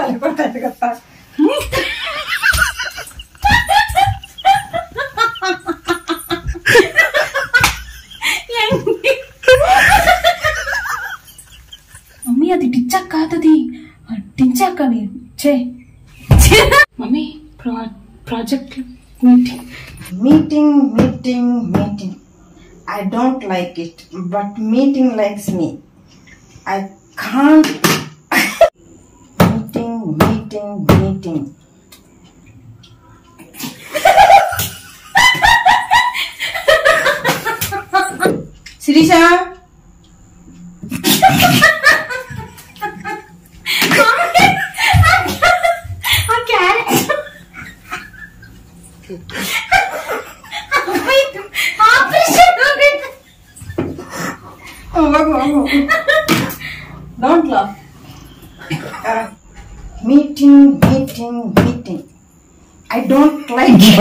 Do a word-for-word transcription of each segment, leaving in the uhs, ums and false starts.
తలకొడతాడు కదా. మమ్మీ అది టిచ్చాక్ కాదది, టించాక్ అవి చే. Mummy project meeting meeting meeting meeting I don't like it, but meeting likes me. I can't. meeting meeting meeting Sirisha. Don't laugh. Uh, meeting, meeting, meeting. I don't like it.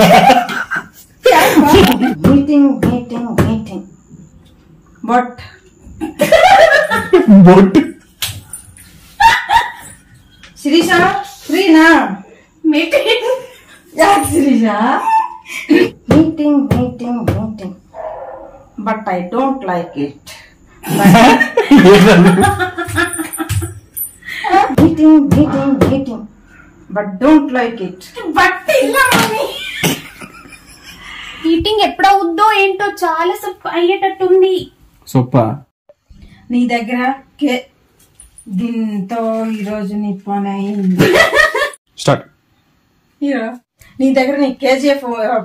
meeting, meeting, meeting. But. But. Sirisha, free now. Meeting. Yeah, Sirisha. meeting, meeting, meeting. But I don't like it. meeting, meeting, meeting. But don't like it. But illa mami. Meeting ఎప్పుడవుద్దో ఏంటో చాలా సొప్ప అయ్యేటట్టుంది. సొప్ప నీ దగ్గర కే దీంతో ఈరోజు నీ పని అయింది. స్టార్ట్. నీ దగ్గర నీ కేజీఎఫ్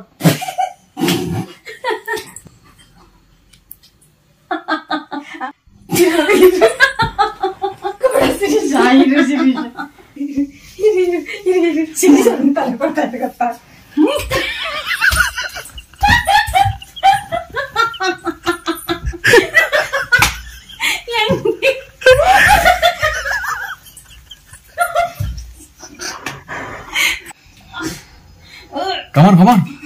తలకొడతాడు కదా. Come on, come on.